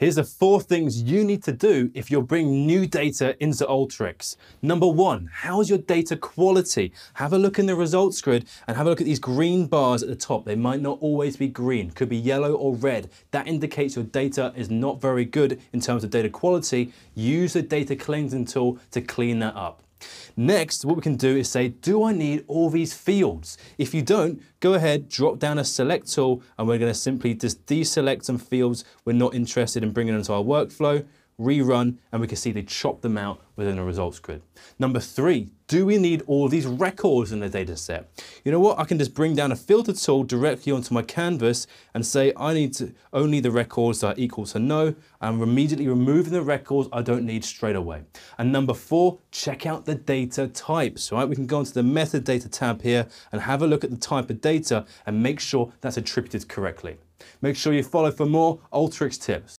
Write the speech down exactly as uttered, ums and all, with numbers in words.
Here's the four things you need to do if you're bringing new data into Alteryx. Number one, how's your data quality? Have a look in the results grid and have a look at these green bars at the top. They might not always be green, could be yellow or red. That indicates your data is not very good in terms of data quality. Use the data cleansing tool to clean that up. Next, what we can do is say, do I need all these fields? If you don't, go ahead, drop down a select tool, and we're going to simply just deselect some fields we're not interested in bringing into our workflow, rerun, and we can see they chop them out within the results grid. Number three, do we need all these records in the data set? You know what? I can just bring down a filter tool directly onto my canvas and say I need to only the records that are equal to no. I'm immediately removing the records I don't need straight away. And number four, check out the data types. Right? We can go into the metadata tab here and have a look at the type of data and make sure that's attributed correctly. Make sure you follow for more Alteryx tips.